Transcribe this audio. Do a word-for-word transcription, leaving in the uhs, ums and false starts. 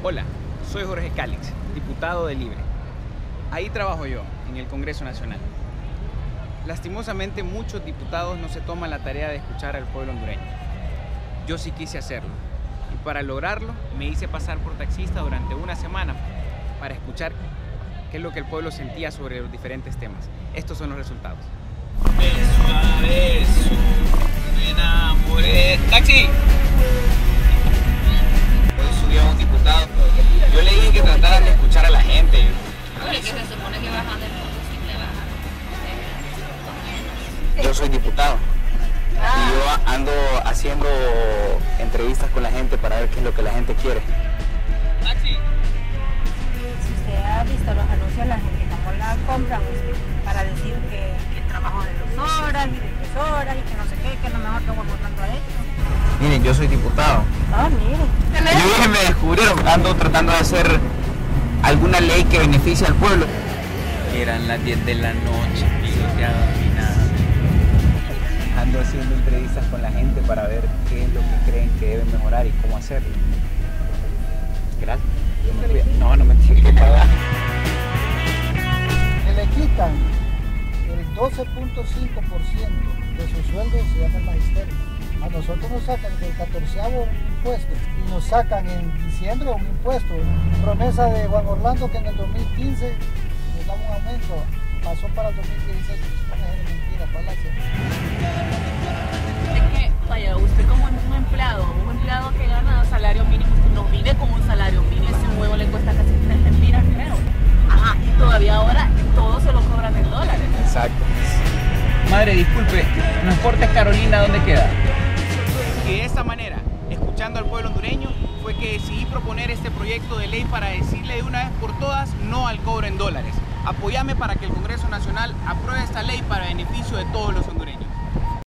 Hola, soy Jorge Cálix, diputado de Libre. Ahí trabajo yo, en el Congreso Nacional. Lastimosamente, muchos diputados no se toman la tarea de escuchar al pueblo hondureño. Yo sí quise hacerlo, y para lograrlo me hice pasar por taxista durante una semana para escuchar qué es lo que el pueblo sentía sobre los diferentes temas. Estos son los resultados. Beso a beso, me enamoré. ¡Taxi! Hoy subió a un diputado. Yo le dije que trataran de escuchar a la gente. Oye, que se supone que bajan del combustible, bajan. Yo soy diputado. Y yo ando haciendo entrevistas con la gente para ver qué es lo que la gente quiere. ¡Taxi! Si usted ha visto los anuncios, la gente como la compran para decir que, que el trabajo de dos horas y de tres horas y que no sé qué, que es lo mejor que vamos tanto a esto. Miren, yo soy diputado. Ah, mire. Yo dije, me descubrieron, ando tratando de hacer alguna ley que beneficie al pueblo. Eran las diez de la noche y no te ha dominado. Ando haciendo entrevistas con la gente para ver qué es lo que creen que deben mejorar y cómo hacerlo. Gracias. No, no me tienes que pagar. Que le quitan el doce punto cinco por ciento de su sueldo se llama el magisterio. A nosotros nos sacan del catorceavo impuesto y nos sacan en diciembre un impuesto. Promesa de Juan Orlando que en el dos mil quince nos da un aumento, pasó para el dos mil dieciséis, es mentira, falacia. Es que, vaya, usted como un empleado, un empleado que gana salario mínimo, usted no vive con un salario mínimo. Ese huevo le cuesta casi tres lempiras, creo. Ajá, y todavía ahora todo se lo cobran en dólares. Exacto. Madre, disculpe, ¿Transportes Carolina dónde queda? Y de esta manera, escuchando al pueblo hondureño, fue que decidí proponer este proyecto de ley para decirle de una vez por todas no al cobro en dólares. Apóyame para que el Congreso Nacional apruebe esta ley para beneficio de todos los hondureños.